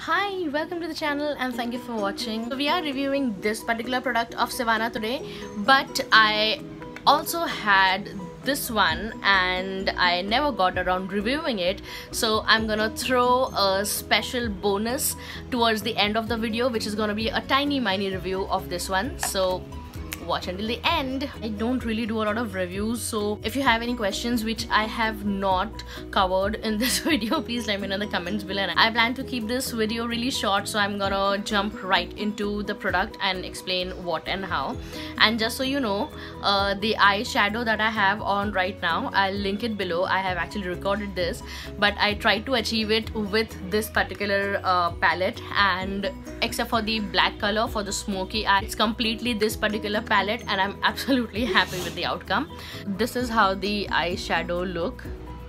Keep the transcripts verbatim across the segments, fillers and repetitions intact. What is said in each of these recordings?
Hi, welcome to the channel and thank you for watching. So we are reviewing this particular product of Sivanna today, but I also had this one and I never got around reviewing it, so I'm gonna throw a special bonus towards the end of the video, which is gonna be a tiny mini review of this one. So watch until the end. I don't really do a lot of reviews, so if you have any questions which I have not covered in this video, please let me know in the comments below. And I plan to keep this video really short, so I'm gonna jump right into the product and explain what and how. And just so you know, uh, the eyeshadow that I have on right now, I'll link it below. I have actually recorded this, but I tried to achieve it with this particular uh, palette, and except for the black color for the smoky eye, it's completely this particular palette. Palette, and I'm absolutely happy with the outcome. This is how the eyeshadow look,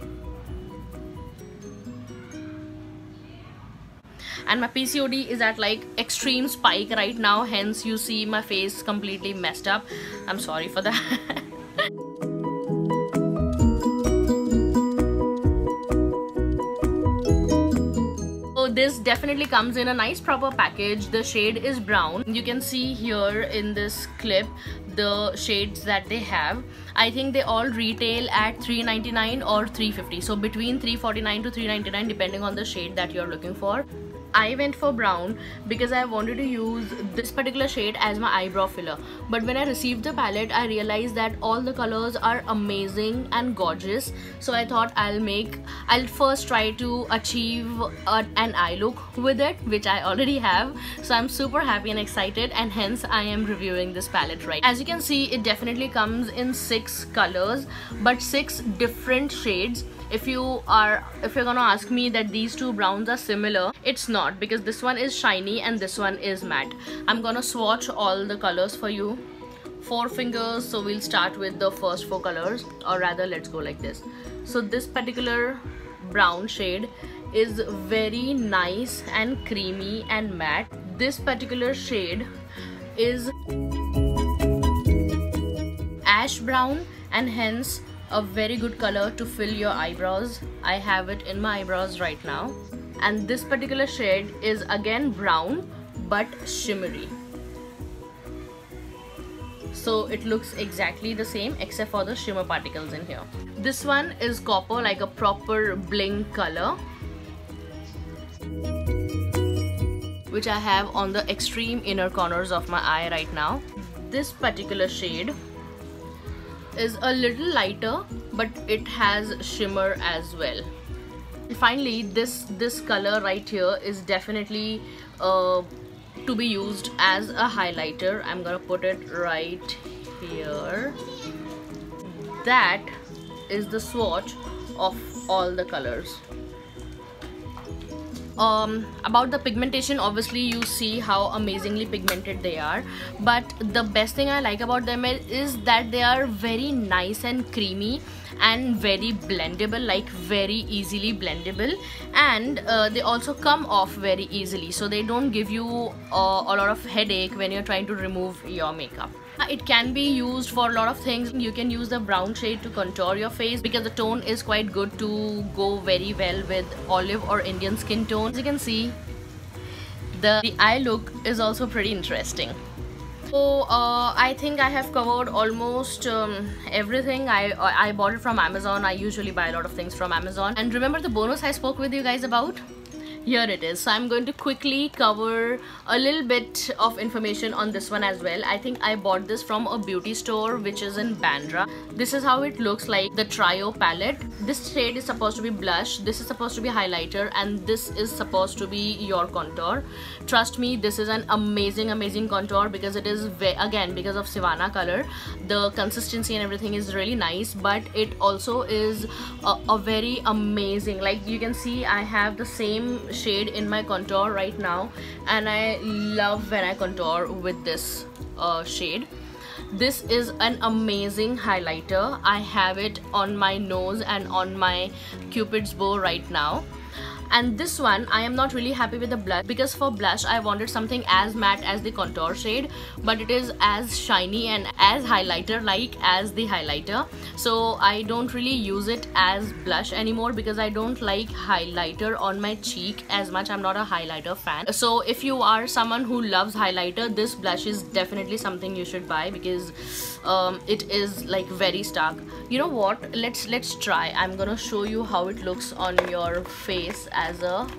and my P C O D is at like extreme spike right now, hence you see my face completely messed up. I'm sorry for that. This definitely comes in a nice proper package. The shade is brown. You can see here in this clip the shades that they have. I think they all retail at three ninety-nine or three fifty, so between three forty-nine to three ninety-nine depending on the shade that you're looking for. I went for brown because I wanted to use this particular shade as my eyebrow filler, but when I received the palette I realized that all the colors are amazing and gorgeous, so I thought I'll make I'll first try to achieve a, an eye look with it, which I already have. So I'm super happy and excited, and hence I am reviewing this palette right. As you can see, it definitely comes in six colors, but six different shades. If you are if you're gonna ask me that these two browns are similar, it's not, because this one is shiny and this one is matte. I'm gonna swatch all the colors for you. Four fingers, so we'll start with the first four colors, or rather let's go like this. So this particular brown shade is very nice and creamy and matte. This particular shade is ash brown, and hence a very good color to fill your eyebrows. I have it in my eyebrows right now. And this particular shade is again brown but shimmery, so it looks exactly the same except for the shimmer particles in here. This one is copper, like a proper bling color, which I have on the extreme inner corners of my eye right now. This particular shade is a little lighter, but it has shimmer as well. And finally, this this color right here is definitely uh, to be used as a highlighter. I'm gonna put it right here. That is the swatch of all the colors. Um, about the pigmentation, obviously you see how amazingly pigmented they are, but the best thing I like about them is that they are very nice and creamy and very blendable, like very easily blendable, and uh, they also come off very easily, so they don't give you uh, a lot of headache when you're trying to remove your makeup. It can be used for a lot of things. You can use the brown shade to contour your face because the tone is quite good to go very well with olive or Indian skin tone. As you can see, the, the eye look is also pretty interesting. So uh, I think I have covered almost um, everything. I, I bought it from Amazon. I usually buy a lot of things from Amazon. And remember the bonus I spoke with you guys about? Here it is. So I'm going to quickly cover a little bit of information on this one as well. I think I bought this from a beauty store which is in Bandra. This is how it looks like, the trio palette. This shade is supposed to be blush, this is supposed to be highlighter, and this is supposed to be your contour. Trust me, this is an amazing amazing contour because it is, again, because of Sivanna color, the consistency and everything is really nice, but it also is a, a very amazing, like you can see I have the same shade in my contour right now, and I love when I contour with this uh, shade. This is an amazing highlighter. I have it on my nose and on my cupid's bow right now. And this one I am not really happy with the blush, because for blush I wanted something as matte as the contour shade, but it is as shiny and as highlighter like as the highlighter. So I don't really use it as blush anymore because I don't like highlighter on my cheek as much. I'm not a highlighter fan. So if you are someone who loves highlighter, this blush is definitely something you should buy, because um, it is like very stark. You know what, let's let's try. I'm gonna show you how it looks on your face as a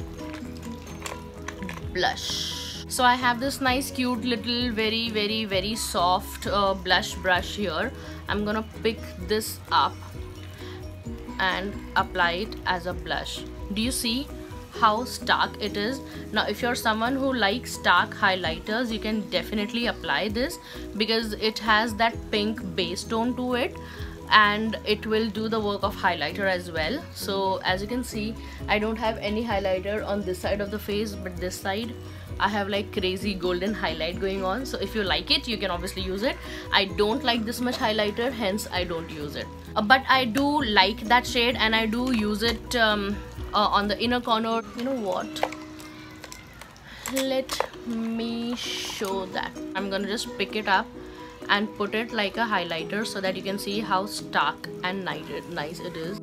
blush. So I have this nice cute little very very very soft uh, blush brush here. I'm gonna pick this up and apply it as a blush. Do you see how stark it is? Now if you're someone who likes stark highlighters, you can definitely apply this, because it has that pink base tone to it and it will do the work of highlighter as well. So as you can see, I don't have any highlighter on this side of the face, but this side I have like crazy golden highlight going on. So if you like it, you can obviously use it. I don't like this much highlighter, hence I don't use it. Uh, but I do like that shade and I do use it um, uh, on the inner corner. You know what? Let me show that. I'm gonna just pick it up and put it like a highlighter so that you can see how stark and nice it is.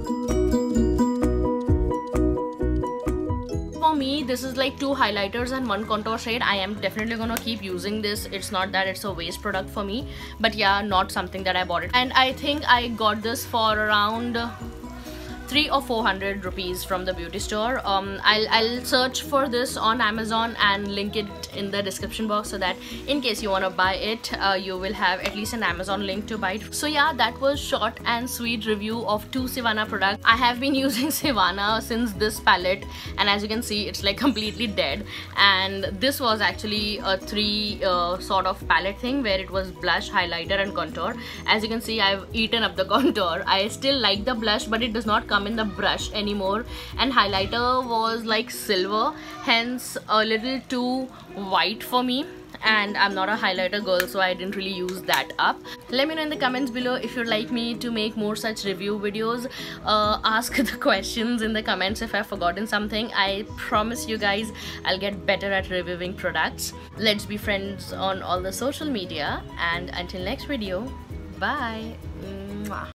For me, this is like two highlighters and one contour shade. I am definitely gonna keep using this. It's not that it's a waste product for me, but yeah, not something that I bought it. And I think I got this for around three or four hundred rupees from the beauty store. um, I'll, I'll search for this on Amazon and link it in the description box, so that in case you want to buy it, uh, you will have at least an Amazon link to buy it. So yeah, that was short and sweet review of two Sivanna products. I have been using Sivanna since this palette, and as you can see, it's like completely dead. And this was actually a three uh, sort of palette thing where it was blush, highlighter and contour. As you can see, I've eaten up the contour. I still like the blush, but it does not come in the brush anymore, and highlighter was like silver, hence a little too white for me, and I'm not a highlighter girl, so I didn't really use that up. Let me know in the comments below if you'd like me to make more such review videos. Uh, ask the questions in the comments if I've forgotten something. I promise you guys I'll get better at reviewing products. Let's be friends on all the social media, and until next video, bye. Mwah.